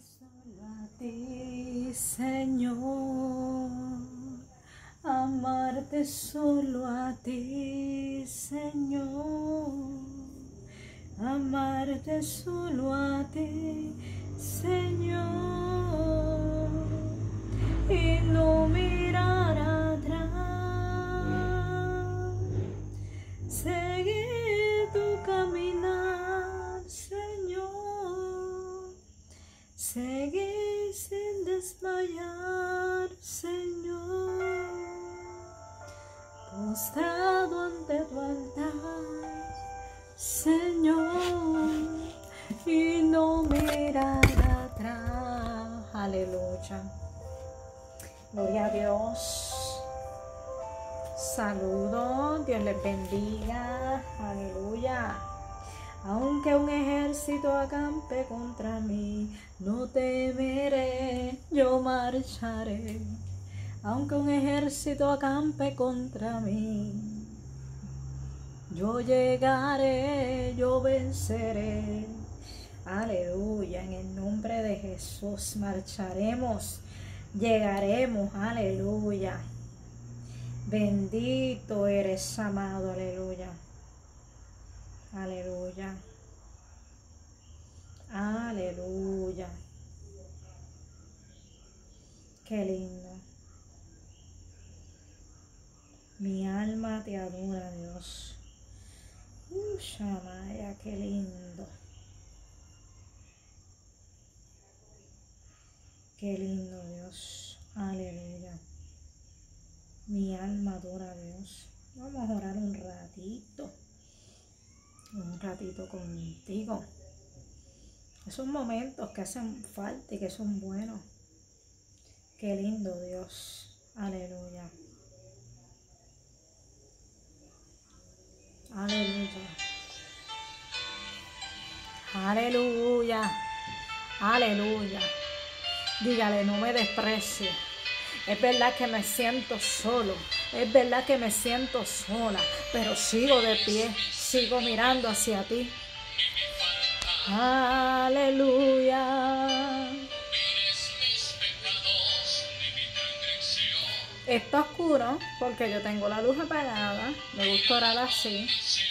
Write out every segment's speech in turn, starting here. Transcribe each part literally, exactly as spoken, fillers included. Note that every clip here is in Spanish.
Solo a ti, Señor, amarte solo a ti, Señor, amarte solo a ti, Señor, y no mirar atrás, seguir tu caminar, Señor, seguir sin desmayar, Señor, postrado ante tu altar, Señor, y no mirar atrás. Aleluya. Gloria a Dios. Saludos, Dios les bendiga. Aleluya. Aunque un ejército acampe contra mí, no temeré, yo marcharé. Aunque un ejército acampe contra mí, yo llegaré, yo venceré. Aleluya, en el nombre de Jesús marcharemos, llegaremos, aleluya. Bendito eres, amado, aleluya. Aleluya. Aleluya. Qué lindo. Mi alma te adora, Dios. Uh, Shamaya, qué lindo. Qué lindo, Dios. Aleluya. Mi alma adora a Dios. Vamos a orar un ratito. Un ratito contigo. Esos momentos que hacen falta y que son buenos. Qué lindo, Dios. Aleluya. Aleluya. Aleluya. Aleluya. Dígale, no me desprecie. Es verdad que me siento solo. Es verdad que me siento sola. Pero sigo de pie. Sigo mirando hacia ti. Aleluya. Está oscuro porque yo tengo la luz apagada. Me gusta orar así.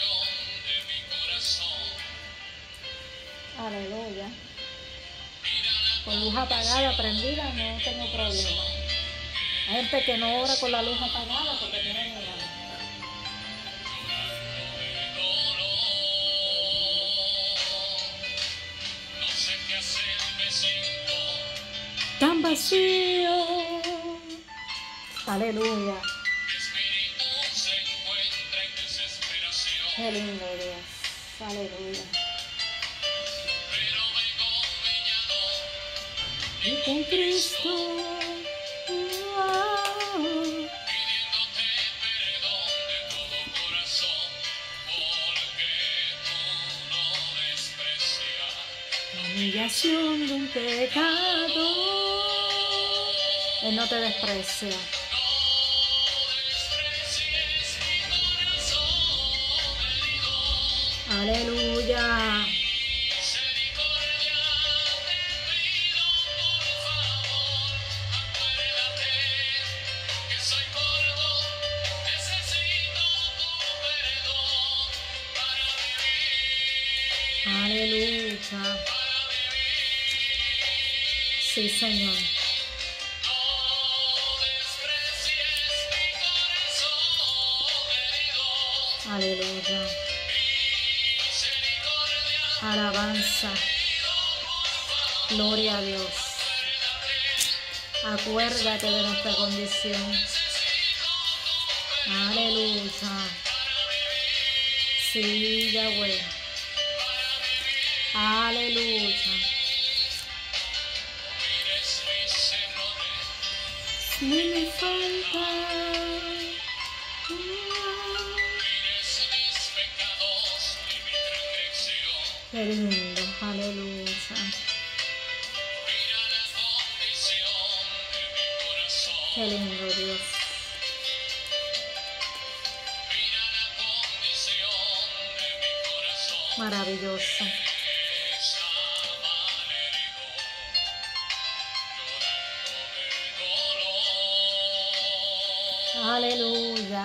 Aleluya. Con luz apagada, prendida, no tengo problema. Hay gente que no ora con la luz apagada porque tiene miedo. Tan vacío. Aleluya. Qué lindo Dios. Aleluya. Y con Cristo. Wow. La humillación de un pecado. Él no te desprecia. Aleluya. Aleluya. Sí, Señor. Aleluya. Alabanza. Gloria a Dios. Acuérdate de nuestra condición. Aleluya. Sí, Yahweh. Aleluya. Si me falta. Qué lindo, aleluya. Qué lindo, Dios. Maravilloso. Aleluya.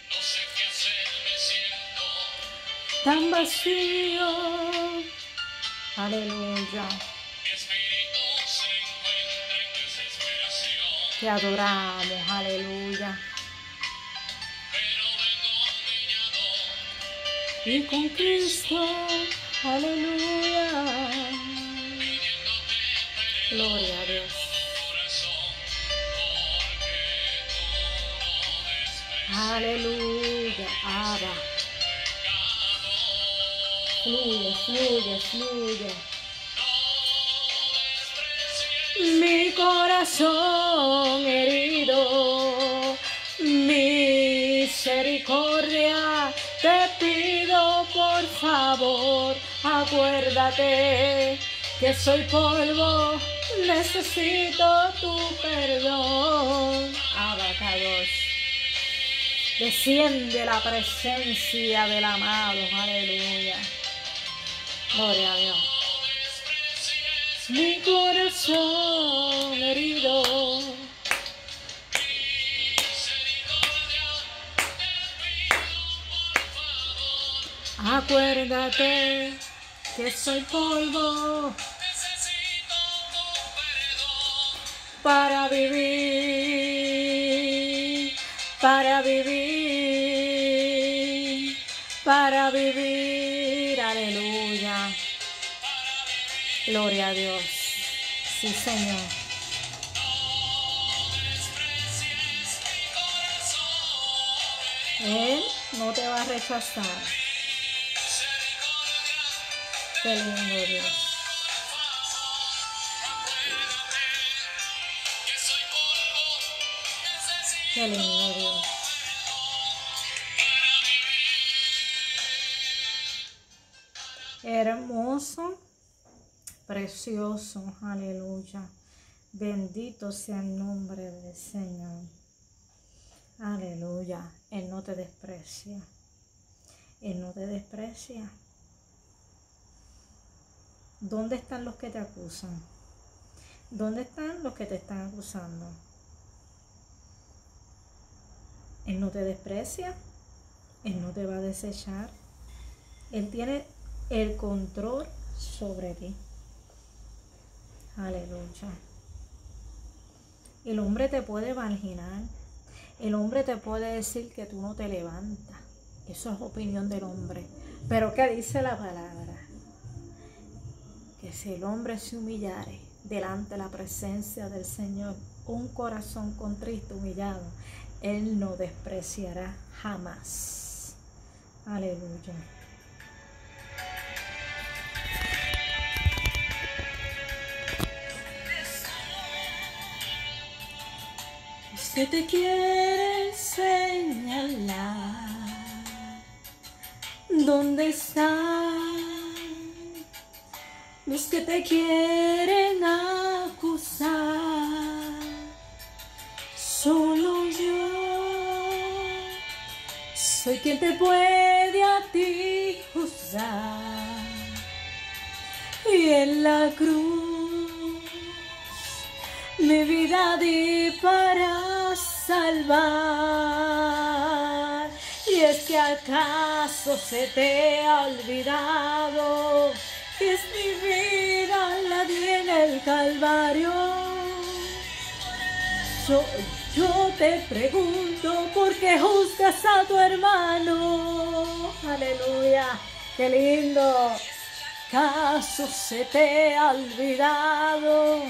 Tan vacío. Aleluya. Te adoramos. Aleluya. Y con Cristo. Aleluya. Gloria a Dios. Aleluya. Abba. Fluye, fluye, fluye. Mi corazón herido, misericordia, te pido por favor, acuérdate que soy polvo, necesito tu perdón. Abacados. Desciende la presencia del amado, aleluya. Gloria a Dios. Mi corazón herido, acuérdate que soy polvo para vivir, para vivir, para vivir, aleluya. Gloria a Dios. Sí, Señor. Él no te va a rechazar. Qué lindo, Dios. Qué lindo, Dios. Hermoso. Precioso, aleluya. Bendito sea el nombre del Señor. Aleluya. Él no te desprecia. Él no te desprecia. ¿Dónde están los que te acusan? ¿Dónde están los que te están acusando? Él no te desprecia. Él no te va a desechar. Él tiene el control sobre ti. Aleluya. El hombre te puede marginar. El hombre te puede decir que tú no te levantas. Eso es opinión del hombre. Pero ¿qué dice la palabra? Que si el hombre se humillare delante de la presencia del Señor, un corazón contrito, humillado, Él no despreciará jamás. Aleluya. Que te quiere señalar dónde están los que te quieren acusar. Solo yo soy quien te puede a ti juzgar, y en la cruz mi vida di para salvar. Y es que acaso se te ha olvidado que es mi vida la di en el Calvario. Yo, yo te pregunto, ¿por qué juzgas a tu hermano? Aleluya, qué lindo. ¿Acaso se te ha olvidado?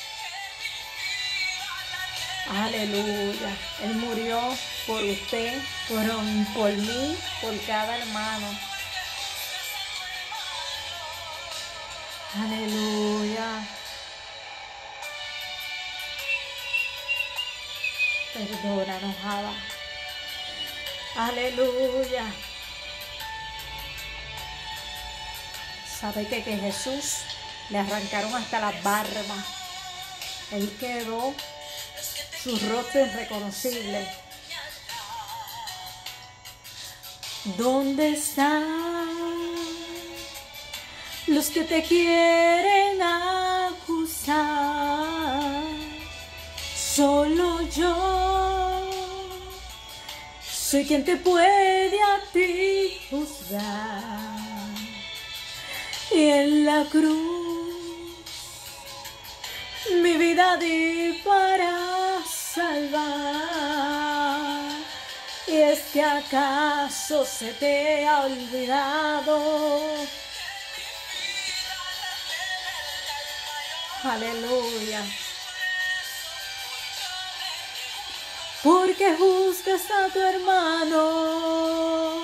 Aleluya. Él murió por usted, por, por mí, por cada hermano. Aleluya. Perdónanos, Abba. Aleluya. ¿Sabe que, que Jesús le arrancaron hasta las barbas? Él quedó, su rostro irreconocible. ¿Dónde están los que te quieren acusar? Solo yo soy quien te puede a ti juzgar. Y en la cruz mi vida di para salvar. Y es que acaso se te ha olvidado. Aleluya. Porque juzgas a tu hermano.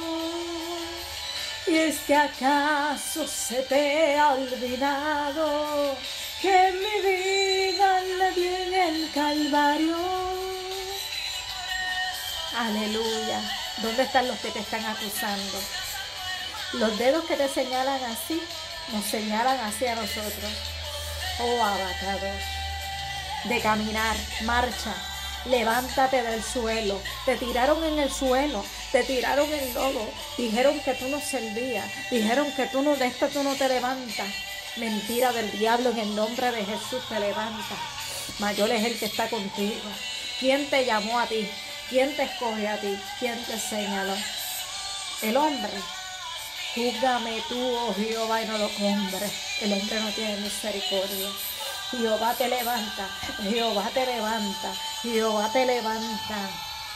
Y es que acaso se te ha olvidado que mi vida la di en el Calvario. Aleluya. ¿Dónde están los que te están acusando? Los dedos que te señalan así, nos señalan hacia nosotros. Oh, abacados. De caminar, marcha. Levántate del suelo. Te tiraron en el suelo, te tiraron en lodo, dijeron que tú no servías, dijeron que tú no, de esto tú no te levantas. Mentira del diablo, en el nombre de Jesús te levanta. Mayor es el que está contigo. ¿Quién te llamó a ti? ¿Quién te escoge a ti? ¿Quién te señaló? El hombre. Júzgame tú, oh Jehová, y no los hombres. El hombre no tiene misericordia. Jehová te levanta, Jehová te levanta, Jehová te levanta.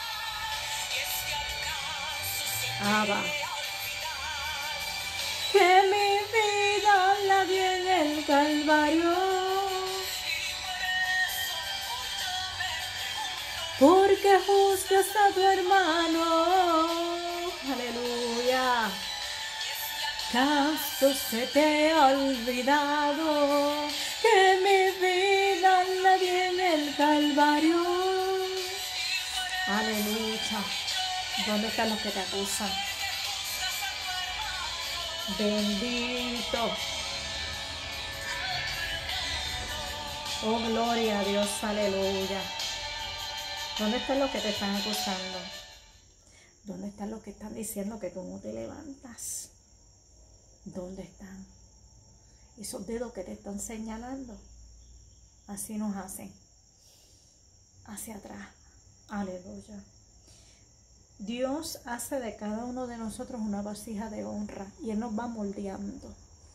Abba. Que mi vida la di en el Calvario. Porque juzgas a tu hermano. Aleluya. ¿Acaso se te ha olvidado que mi vida la di en el Calvario? Aleluya. ¿Dónde están los que te acusan? Bendito. Oh, gloria a Dios, aleluya. ¿Dónde están los que te están acusando? ¿Dónde están los que están diciendo que tú no te levantas? ¿Dónde están? Esos dedos que te están señalando. Así nos hacen. Hacia atrás. Aleluya. Dios hace de cada uno de nosotros una vasija de honra y Él nos va moldeando.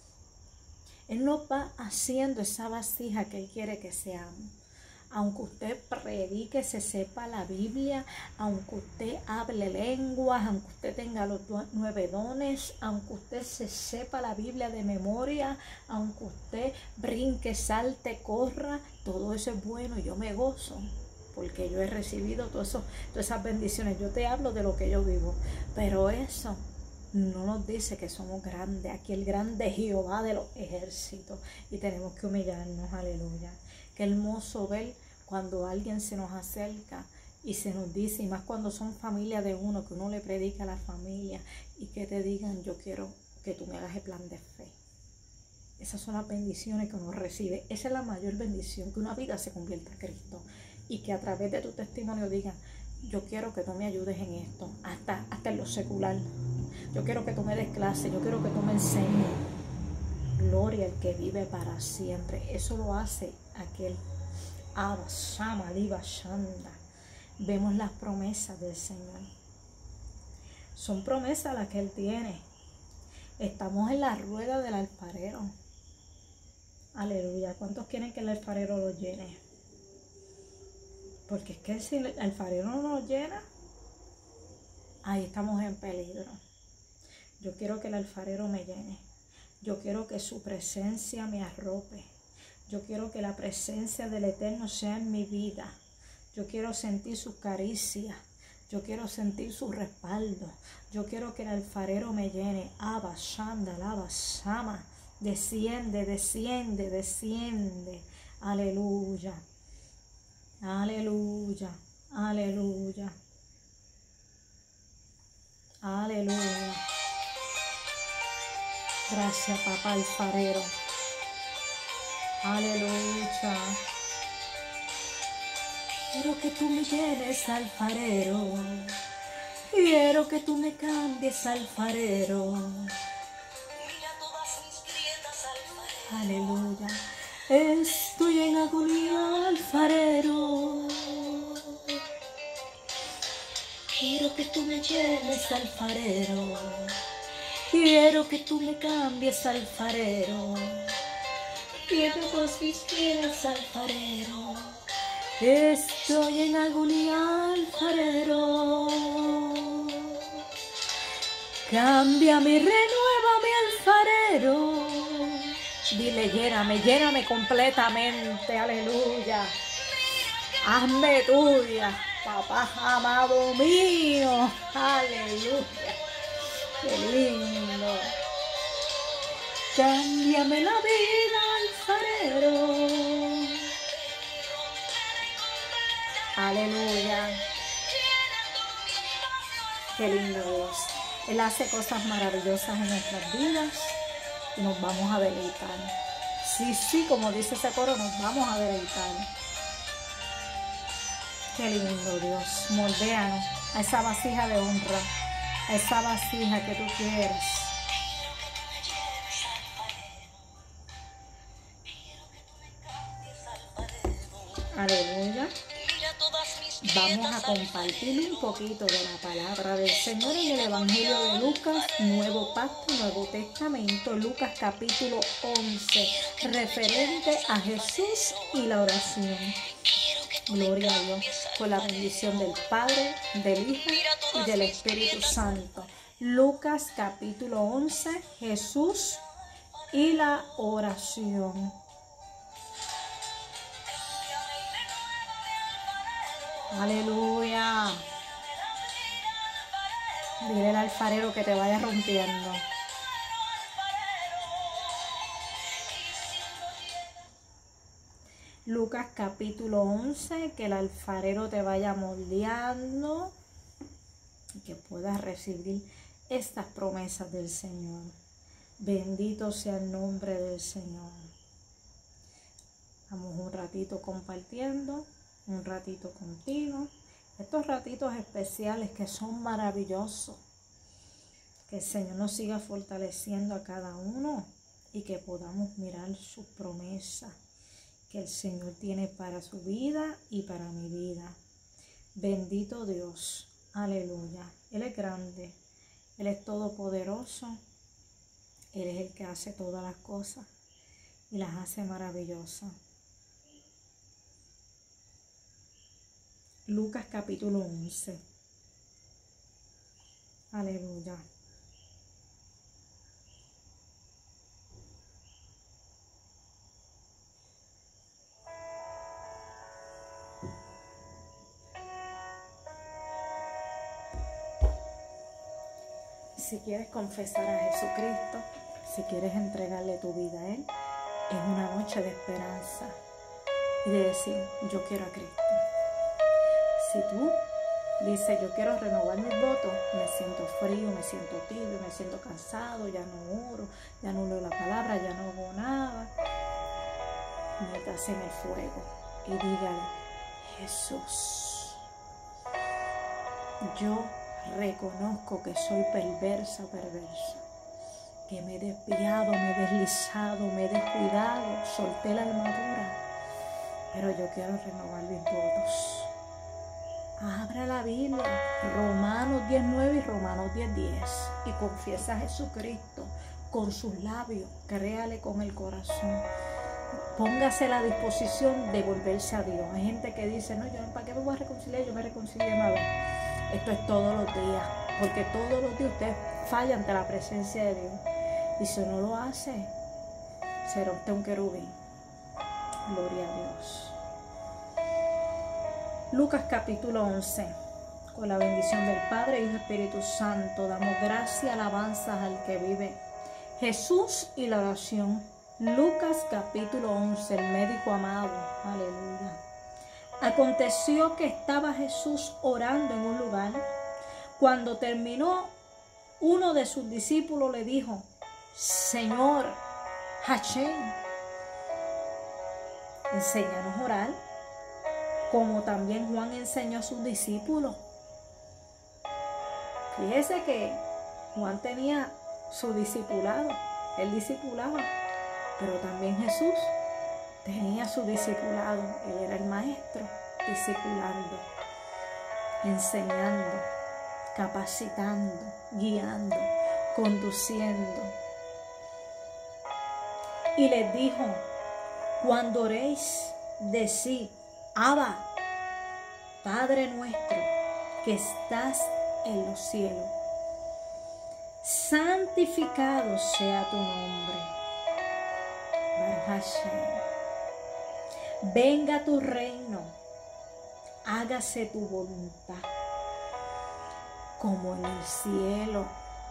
Él nos va haciendo esa vasija que Él quiere que seamos. Aunque usted predique, se sepa la Biblia, aunque usted hable lenguas, aunque usted tenga los nueve dones, aunque usted se sepa la Biblia de memoria, aunque usted brinque, salte, corra, todo eso es bueno y yo me gozo. Porque yo he recibido todo eso, todas esas bendiciones. Yo te hablo de lo que yo vivo. Pero eso no nos dice que somos grandes. Aquí el grande es Jehová de los ejércitos. Y tenemos que humillarnos. Aleluya. Qué hermoso ver cuando alguien se nos acerca y se nos dice, y más cuando son familia de uno, que uno le predica a la familia y que te digan, yo quiero que tú me hagas el plan de fe. Esas son las bendiciones que uno recibe. Esa es la mayor bendición, que una vida se convierta a Cristo. Y que a través de tu testimonio digan, yo quiero que tú me ayudes en esto, hasta, hasta en lo secular. Yo quiero que tú me des clase, yo quiero que tú me enseñes. Gloria al que vive para siempre. Eso lo hace aquel Abba, Shama, Liba, Shanda. Vemos las promesas del Señor. Son promesas las que Él tiene. Estamos en la rueda del alfarero. Aleluya. ¿Cuántos quieren que el alfarero lo llene? Porque es que si el alfarero no nos llena, ahí estamos en peligro. Yo quiero que el alfarero me llene. Yo quiero que su presencia me arrope. Yo quiero que la presencia del Eterno sea en mi vida. Yo quiero sentir su caricia. Yo quiero sentir su respaldo. Yo quiero que el alfarero me llene. Abba, Shanda, Lava, Shama. Desciende, desciende, desciende. Aleluya. Aleluya. Aleluya. Aleluya. Gracias, papá alfarero. Aleluya. Quiero que tú me llenes, alfarero. Quiero que tú me cambies, alfarero. Aleluya. Estoy en agonía, alfarero. Quiero Quiero que tú me lleves, alfarero. Quiero que tú me cambies, alfarero. Quiero todos mis pies, alfarero. Estoy en agonía, alfarero. Cámbiame, renuévame, alfarero. Dile, lléname, lléname completamente, aleluya. Hazme tuya, papá amado mío, aleluya. Qué lindo. Cámbiame la vida, alfarero. Aleluya. Qué lindo Dios. Él hace cosas maravillosas en nuestras vidas y nos vamos a deleitar. Sí, sí, como dice ese coro, nos vamos a deleitar. Qué lindo Dios. Moldéanos a esa vasija de honra, a esa vasija que tú quieres. Aleluya. Vamos a compartir un poquito de la palabra del Señor en el Evangelio de Lucas, Nuevo Pacto, Nuevo Testamento, Lucas capítulo once, referente a Jesús y la oración. Gloria a Dios, con la bendición del Padre, del Hijo y del Espíritu Santo. Lucas capítulo once, Jesús y la oración. Aleluya. Dile al alfarero que te vaya rompiendo. Lucas capítulo once, que el alfarero te vaya moldeando y que puedas recibir estas promesas del Señor. Bendito sea el nombre del Señor. Vamos un ratito compartiendo, un ratito contigo. Estos ratitos especiales que son maravillosos. Que el Señor nos siga fortaleciendo a cada uno y que podamos mirar sus promesas que el Señor tiene para su vida y para mi vida. Bendito Dios. Aleluya. Él es grande. Él es todopoderoso. Él es el que hace todas las cosas y las hace maravillosas. Lucas capítulo once. Aleluya. Si quieres confesar a Jesucristo, si quieres entregarle tu vida a Él, es una noche de esperanza y de decir, yo quiero a Cristo. Si tú dices, yo quiero renovar mis votos, me siento frío, me siento tibio, me siento cansado, ya no oro, ya no leo la palabra, ya no hago nada, métase en el fuego y dígale, Jesús, yo reconozco que soy perversa, perversa, que me he desviado, me he deslizado, me he descuidado, solté la armadura, pero yo quiero renovar mis votos. Abra la Biblia, Romanos diez nueve y Romanos diez diez, y confiesa a Jesucristo con sus labios, créale con el corazón. Póngase a la disposición de volverse a Dios. Hay gente que dice, no, yo ¿para qué me voy a reconciliar? Yo me reconcilié una vez. Esto es todos los días, porque todos los días usted falla ante la presencia de Dios. Y si no lo hace, será usted un querubín. Gloria a Dios. Lucas capítulo once. Con la bendición del Padre, Hijo y Espíritu Santo, damos gracia y alabanzas al que vive. Jesús y la oración. Lucas capítulo once, el médico amado. Aleluya. Aconteció que estaba Jesús orando en un lugar. Cuando terminó, uno de sus discípulos le dijo, Señor, Hachén, enséñanos a orar, como también Juan enseñó a sus discípulos. Fíjese que Juan tenía su discipulado, él discipulaba, pero también Jesús tenía su discipulado. Él era el maestro, discipulando, enseñando. capacitando, guiando, conduciendo. Y les dijo, cuando oréis, decid, Abba, Padre nuestro, que estás en los cielos, santificado sea tu nombre. Baruch Hashem. Venga tu reino, hágase tu voluntad, como en el cielo,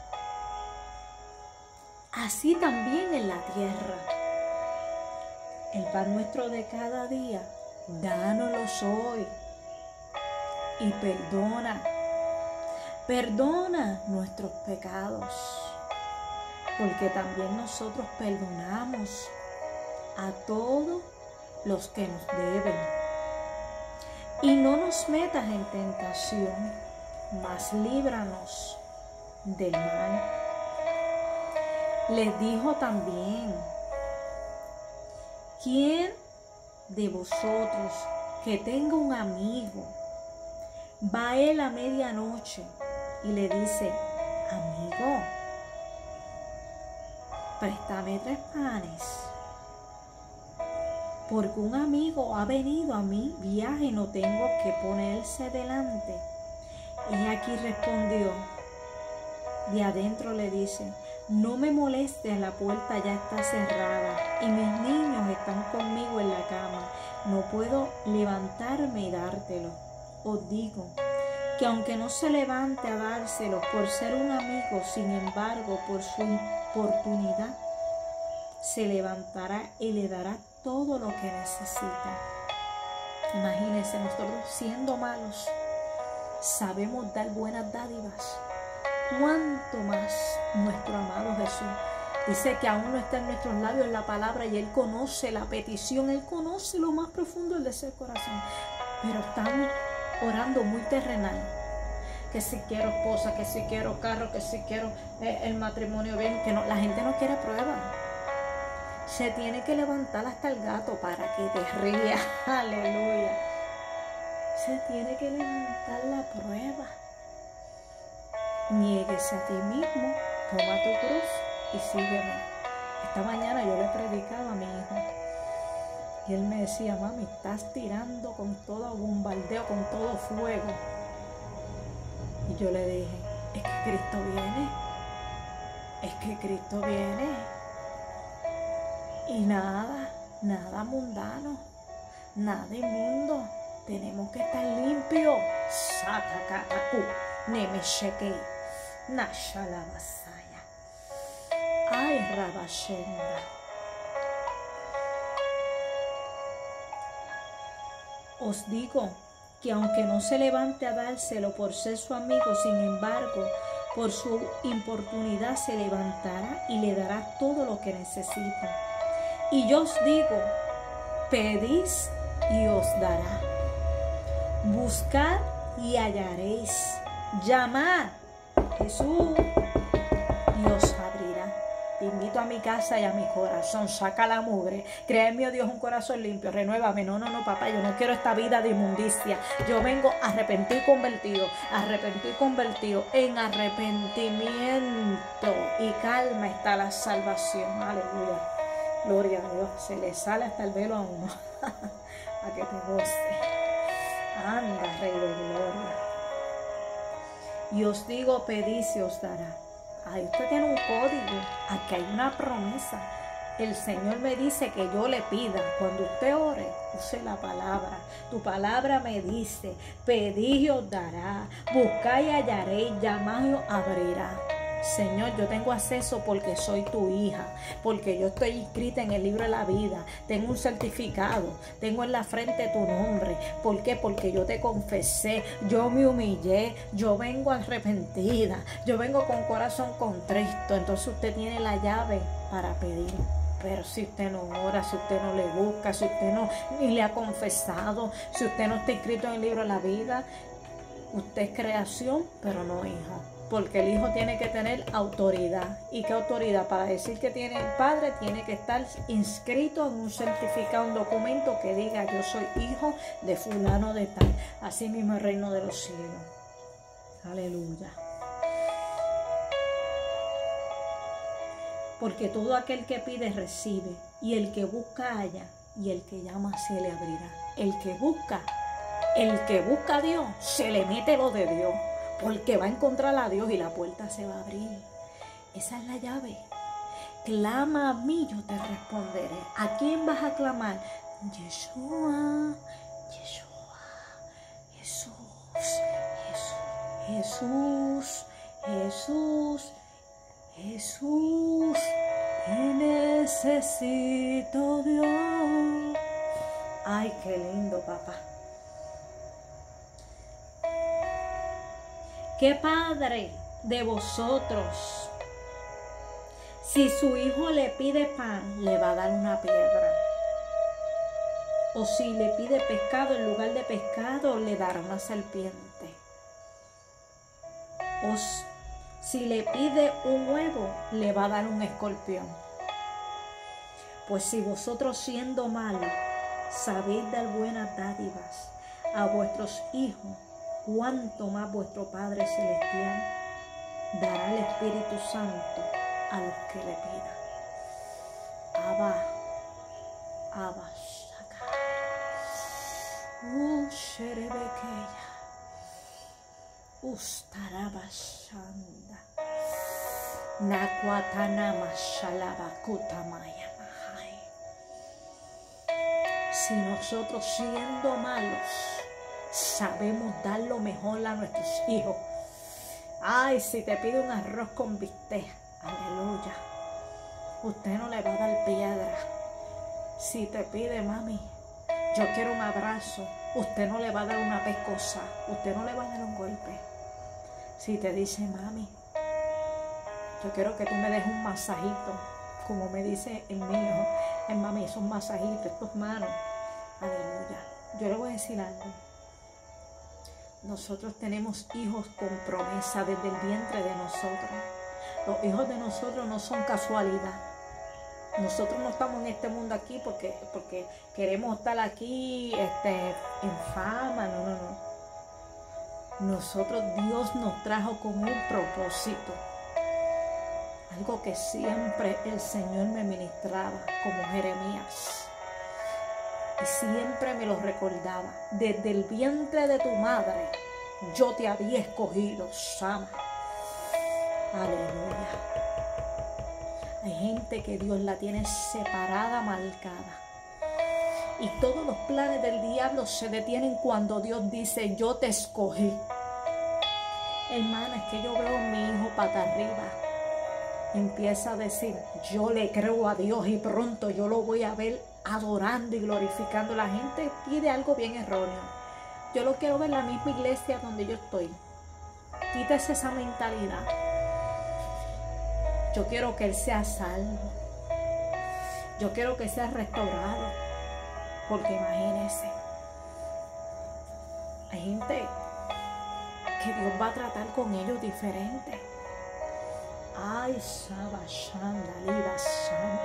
así también en la tierra. El pan nuestro de cada día, dánoslo hoy. Y perdona, perdona nuestros pecados, porque también nosotros perdonamos a todos los que nos deben. Y no nos metas en tentación, mas líbranos del mal. Les dijo también, ¿quién de vosotros que tenga un amigo va a él a medianoche y le dice, amigo, préstame tres panes? Porque un amigo ha venido a mi viaje y no tengo que ponerse delante. Y aquí respondió, de adentro le dice, no me molestes, la puerta ya está cerrada y mis niños están conmigo en la cama. No puedo levantarme y dártelo. Os digo que aunque no se levante a dárselo por ser un amigo, sin embargo, por su importunidad, se levantará y le dará todo lo que necesita. Imagínense, nosotros siendo malos, sabemos dar buenas dádivas. ¿Cuánto más nuestro amado Jesús? Dice que aún no está en nuestros labios la palabra y Él conoce la petición, Él conoce lo más profundo del ese corazón. Pero estamos orando muy terrenal. Que si quiero esposa, que si quiero carro, que si quiero eh, el matrimonio bien, que no, la gente no quiere prueba. Se tiene que levantar hasta el gato para que te rías. Aleluya. Se tiene que levantar la prueba. Niéguese a ti mismo, toma tu cruz y sígueme. Esta mañana yo le predicaba a mi hijo y él me decía, mami, estás tirando con todo bombardeo, con todo fuego. Y yo le dije, es que Cristo viene, es que Cristo viene. Y nada, nada mundano, nada inmundo. Tenemos que estar limpios. Satacatacu, Nemesheke, Nashala Masaya. Ay, Rabashenda. Os digo que aunque no se levante a dárselo por ser su amigo, sin embargo, por su importunidad se levantará y le dará todo lo que necesita. Y yo os digo, pedís y os dará. Buscad y hallaréis. Llamad, Jesús, y os abrirá. Te invito a mi casa y a mi corazón. Saca la mugre. Créeme, oh Dios, un corazón limpio. Renuévame. No, no, no, papá. Yo no quiero esta vida de inmundicia. Yo vengo arrepentido y convertido. Arrepentido y convertido. En arrepentimiento y calma está la salvación. Aleluya. Gloria a Dios. Se le sale hasta el velo a uno. A que te goce. Anda, Rey de Gloria. Y os digo, pedid y os dará. Ahí usted tiene un código. Aquí hay una promesa. El Señor me dice que yo le pida. Cuando usted ore, use la palabra. Tu palabra me dice, pedid y os dará. Buscad y hallaréis. Llamad y os abrirá. Señor, yo tengo acceso porque soy tu hija, porque yo estoy inscrita en el libro de la vida, tengo un certificado, tengo en la frente tu nombre. ¿Por qué? Porque yo te confesé, yo me humillé, yo vengo arrepentida, yo vengo con corazón contrito. Entonces usted tiene la llave para pedir. Pero si usted no ora, si usted no le busca, si usted no ni le ha confesado, si usted no está inscrito en el libro de la vida, usted es creación, pero no hijo. Porque el hijo tiene que tener autoridad. ¿Y qué autoridad? Para decir que tiene el padre, tiene que estar inscrito en un certificado, un documento que diga yo soy hijo de fulano de tal. Así mismo el reino de los cielos. Aleluya. Porque todo aquel que pide recibe, y el que busca halla, y el que llama se le abrirá. El que busca, el que busca a Dios, se le mete lo de Dios, porque va a encontrar a Dios y la puerta se va a abrir. Esa es la llave. Clama a mí, yo te responderé. ¿A quién vas a clamar? Yeshua, Yeshua, Jesús, Jesús, Jesús, Jesús, te necesito, Dios. Ay, qué lindo, papá. ¿Qué padre de vosotros, si su hijo le pide pan, le va a dar una piedra? O si le pide pescado, en lugar de pescado, le dará una serpiente. O si le pide un huevo, le va a dar un escorpión. Pues si vosotros, siendo malos, sabéis dar buenas dádivas a vuestros hijos, cuánto más vuestro Padre Celestial dará el Espíritu Santo a los que le pidan. Abba, Abba, Shakai, Usherebekeya, Ustarabashanda, Nakuatanama Shalabakutamaya Mahai. Si nosotros, siendo malos, sabemos dar lo mejor a nuestros hijos. Ay, si te pide un arroz con bistec, aleluya, usted no le va a dar piedra. Si te pide, mami, yo quiero un abrazo, usted no le va a dar una pescosa, usted no le va a dar un golpe. Si te dice, mami, yo quiero que tú me des un masajito, como me dice el mío, el mami, esos masajitos, estos manos, aleluya. Yo le voy a decir algo. Nosotros tenemos hijos con promesa desde el vientre de nosotros. Los hijos de nosotros no son casualidad. Nosotros no estamos en este mundo aquí porque, porque queremos estar aquí este, en fama. No, no, no. Nosotros, Dios nos trajo con un propósito. Algo que siempre el Señor me ministraba, como Jeremías. Y siempre me lo recordaba. Desde el vientre de tu madre, yo te había escogido, Sama. Aleluya. Hay gente que Dios la tiene separada, marcada. Y todos los planes del diablo se detienen cuando Dios dice, yo te escogí. Hermana, es que yo veo a mi hijo pata arriba. Empieza a decir, yo le creo a Dios y pronto yo lo voy a ver adorando y glorificando. La gente pide algo bien erróneo. Yo lo quiero ver en la misma iglesia donde yo estoy. Quítese esa mentalidad. Yo quiero que él sea salvo. Yo quiero que sea restaurado. Porque imagínense, hay gente que Dios va a tratar con ellos diferente. Ay, Saba Shanda, Liba Shanda.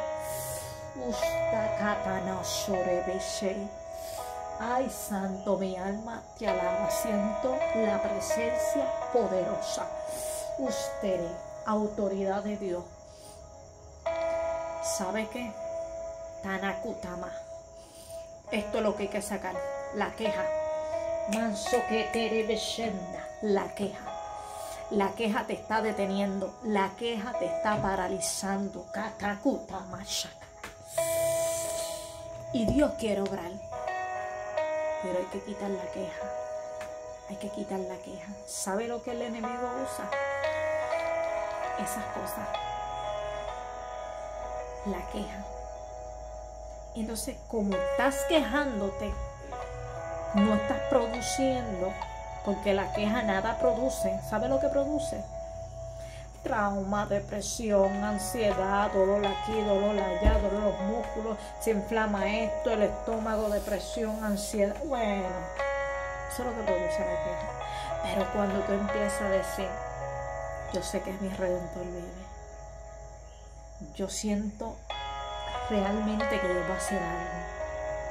Ay, santo, mi alma te alaba. Siento la presencia poderosa. Usted, autoridad de Dios. ¿Sabe qué? Tanakutama. Esto es lo que hay que sacar. La queja. Manso que terebeshenda. La queja. La queja te está deteniendo. La queja te está paralizando. Katakutama shaka. Y Dios quiere obrar. Pero hay que quitar la queja. Hay que quitar la queja. ¿Sabe lo que el enemigo usa? Esas cosas. La queja. Entonces, como estás quejándote, no estás produciendo, porque la queja nada produce. ¿Sabe lo que produce? Trauma, depresión, ansiedad, dolor aquí, dolor allá, dolor en los músculos, se inflama esto, el estómago, depresión, ansiedad. Bueno, eso es lo que produce la queja. Pero cuando tú empiezas a decir, yo sé que mi Redentor vive, yo siento realmente que Dios va a hacer algo.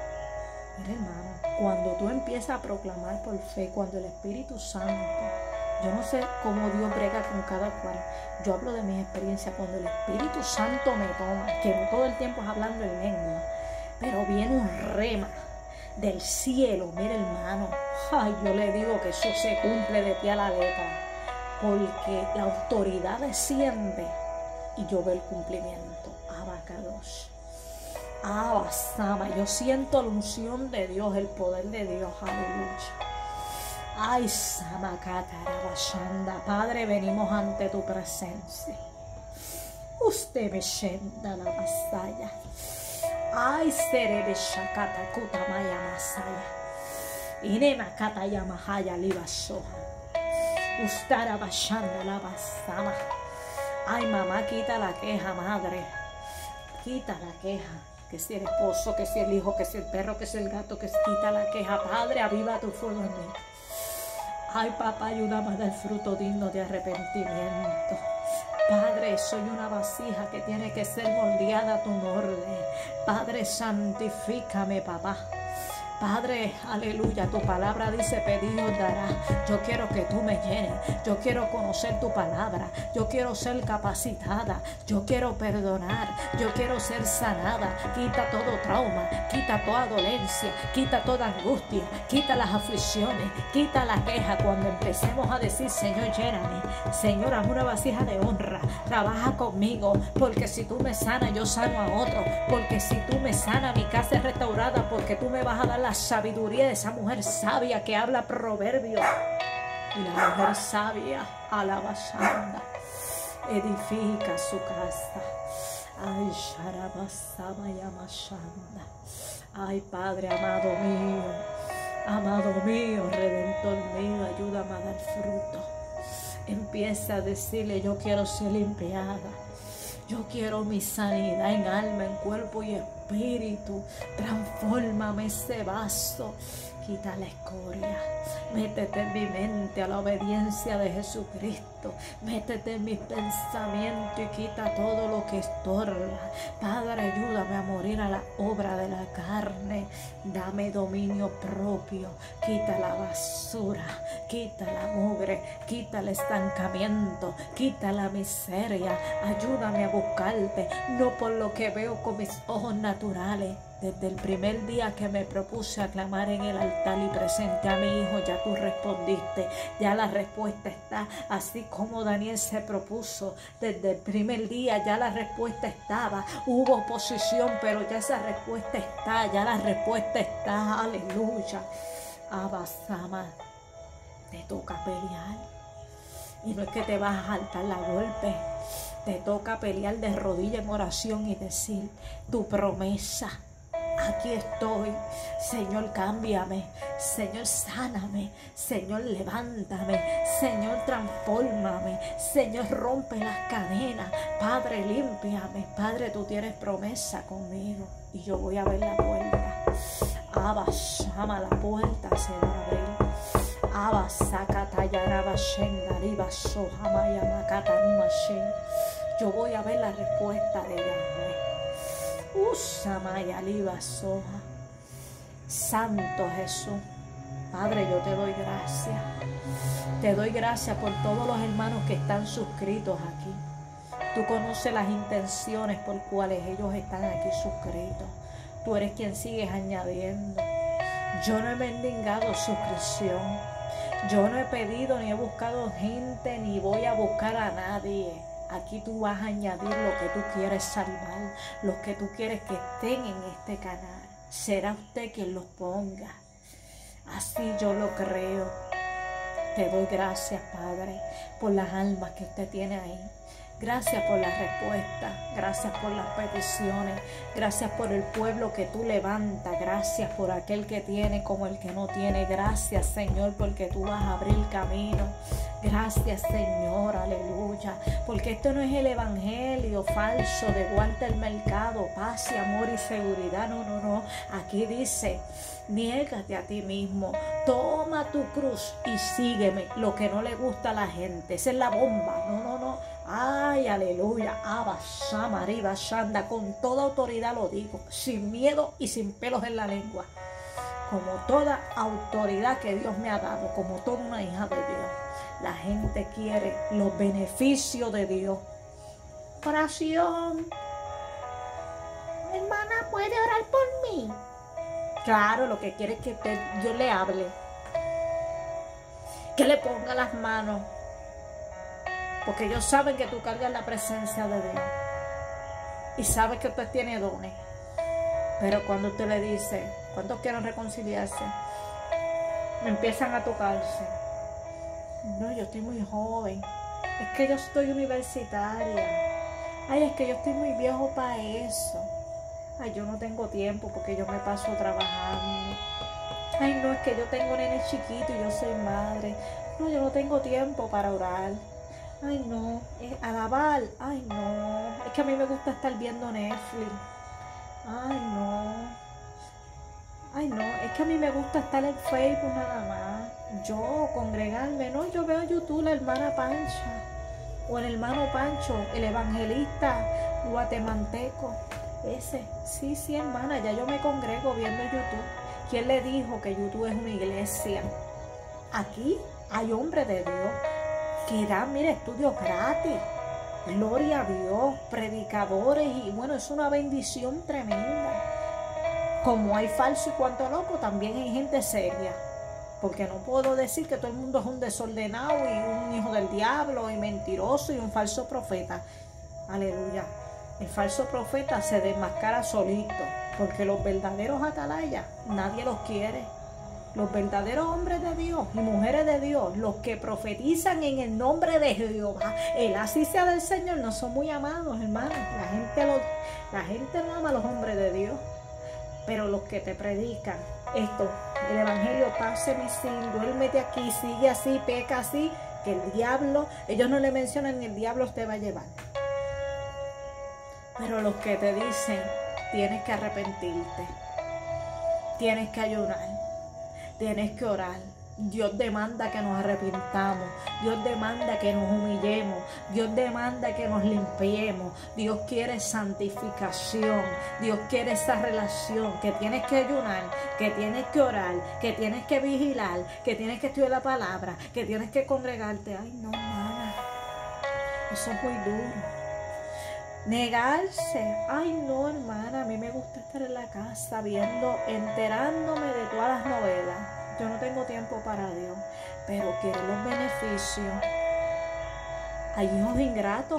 Mira, hermano, cuando tú empiezas a proclamar por fe, cuando el Espíritu Santo Yo no sé cómo Dios brega con cada cual. Yo hablo de mis experiencias cuando el Espíritu Santo me toma, que no todo el tiempo es hablando en lengua, pero viene un rema del cielo. Mira, hermano, ay, yo le digo que eso se cumple de pie a la letra, porque la autoridad desciende y yo veo el cumplimiento. Abacados, Abasama, yo siento la unción de Dios, el poder de Dios, aleluya. Ay, Samacatarabashanda, Padre, venimos ante tu presencia. Usted me shenda la basaya. Ay, serebe shakata kutamaya masaya. Inema kataya mahaya libasoha. Ustara bashanda la basama. Ay, mamá, quita la queja, madre. Quita la queja. Que si el esposo, que si el hijo, que si el perro, que si el gato, que si quita la queja. Padre, aviva tu fuego en mí. Ay, papá, ayúdame a dar fruto digno de arrepentimiento. Padre, soy una vasija que tiene que ser moldeada a tu orden. Padre, santifícame, papá. Padre, aleluya, tu palabra dice, pedid os dará. Yo quiero que tú me llenes, yo quiero conocer tu palabra, yo quiero ser capacitada, yo quiero perdonar, yo quiero ser sanada. Quita todo trauma, quita toda dolencia, quita toda angustia, quita las aflicciones, quita la queja. Cuando empecemos a decir, Señor, lléname, Señor, haz una vasija de honra, trabaja conmigo, porque si tú me sanas, yo sano a otro, porque si tú me sanas, mi casa es restaurada, porque tú me vas a dar la sabiduría de esa mujer sabia que habla proverbios. Y la mujer sabia alaba Shanda, edifica su casa. Ay, Sharabasama Yamashanda. Ay, Padre amado mío, amado mío, Redentor mío, ayúdame a dar fruto. Empieza a decirle, yo quiero ser limpiada. Yo quiero mi sanidad en alma, en cuerpo y espíritu. Transfórmame ese vaso. Quita la escoria. Métete en mi mente a la obediencia de Jesucristo. Métete en mis pensamientos y quita todo lo que estorba. Padre, ayúdame a morir a la obra de la carne. Dame dominio propio. Quita la basura. Quita la mugre. Quita el estancamiento. Quita la miseria. Ayúdame a buscarte. No por lo que veo con mis ojos naturales. Desde el primer día que me propuse a clamar en el altar y presenté a mi hijo, ya tú respondiste, ya la respuesta está, así como Daniel se propuso, desde el primer día ya la respuesta estaba, hubo oposición, pero ya esa respuesta está, ya la respuesta está, aleluya. Abasama, te toca pelear, y no es que te vas a saltar la golpe, te toca pelear de rodillas en oración y decir tu promesa. Aquí estoy, Señor, cámbiame, Señor, sáname, Señor, levántame, Señor, transfórmame, Señor, rompe las cadenas, Padre, límpiame, Padre, tú tienes promesa conmigo y yo voy a ver la puerta. Abba, llama la puerta, se va a abrir. Abba, saca tallaraba shendariba sohamaya makatanuma shen. Yo voy a ver la respuesta de Yahweh. Usamaya liba soja. Santo Jesús, Padre, yo te doy gracias. Te doy gracias por todos los hermanos que están suscritos aquí. Tú conoces las intenciones por cuales ellos están aquí suscritos. Tú eres quien sigues añadiendo. Yo no he mendigado suscripción. Yo no he pedido ni he buscado gente ni voy a buscar a nadie. Aquí tú vas a añadir lo que tú quieres salvar, los que tú quieres que estén en este canal. Será usted quien los ponga. Así yo lo creo. Te doy gracias, Padre, por las almas que usted tiene ahí. Gracias por las respuestas, gracias por las peticiones, gracias por el pueblo que tú levantas, gracias por aquel que tiene como el que no tiene, gracias, Señor, porque tú vas a abrir camino, gracias, Señor, aleluya, porque esto no es el evangelio falso de Walter Mercado, paz y amor y seguridad, no, no, no, aquí dice, niégate a ti mismo, toma tu cruz y sígueme, lo que no le gusta a la gente, esa es la bomba, no, no, no. Ay, aleluya, Abba, Shama, Arriba, Shanda, con toda autoridad lo digo, sin miedo y sin pelos en la lengua. como toda autoridad que Dios me ha dado, como toda una hija de Dios. La gente quiere los beneficios de Dios. Oración. Hermana, ¿puede orar por mí? Claro, lo que quiere es que usted, Dios le hable. Que le ponga las manos. Porque ellos saben que tú cargas la presencia de Dios. Y saben que usted tiene dones. Pero cuando usted le dice, ¿cuántos quieren reconciliarse? Empiezan a tocarse. No, yo estoy muy joven. Es que yo estoy universitaria. Ay, es que yo estoy muy viejo para eso. Ay, yo no tengo tiempo porque yo me paso trabajando. Ay, no, es que yo tengo nene chiquito y yo soy madre. No, yo no tengo tiempo para orar. Ay, no, es alabar. Ay, no, es que a mí me gusta estar viendo Netflix. Ay, no. Ay, no, es que a mí me gusta estar en Facebook nada más. Yo, congregarme, no, yo veo YouTube la hermana Pancha. O el hermano Pancho, el evangelista guatemalteco. Ese, sí, sí, hermana, ya yo me congrego viendo YouTube. ¿Quién le dijo que YouTube es una iglesia? Aquí hay hombres de Dios que dan, mire, estudios gratis. Gloria a Dios, predicadores, y bueno, es una bendición tremenda. Como hay falso y cuanto loco, también hay gente seria. Porque no puedo decir que todo el mundo es un desordenado y un hijo del diablo y mentiroso y un falso profeta. Aleluya. El falso profeta se desmascara solito, porque los verdaderos atalayas nadie los quiere. Los verdaderos hombres de Dios y mujeres de Dios, los que profetizan en el nombre de Jehová, el así sea del Señor, no son muy amados, hermanos. La gente, lo, la gente no ama a los hombres de Dios, pero los que te predican esto, el evangelio, pase mi sin, duérmete aquí, sigue así, peca así, que el diablo, ellos no le mencionan ni el diablo te va a llevar. Pero los que te dicen, tienes que arrepentirte, tienes que ayunar, tienes que orar. Dios demanda que nos arrepintamos. Dios demanda que nos humillemos. Dios demanda que nos limpiemos. Dios quiere santificación. Dios quiere esa relación. Que tienes que ayunar, que tienes que orar, que tienes que vigilar, que tienes que estudiar la palabra, que tienes que congregarte. Ay, no, hermana. Eso es muy duro. Negarse. Ay, no, hermana. A mí me gusta estar en la casa viendo, enterándome de todas las novelas. Yo no tengo tiempo para Dios, pero quiero los beneficios. Hay hijos ingratos.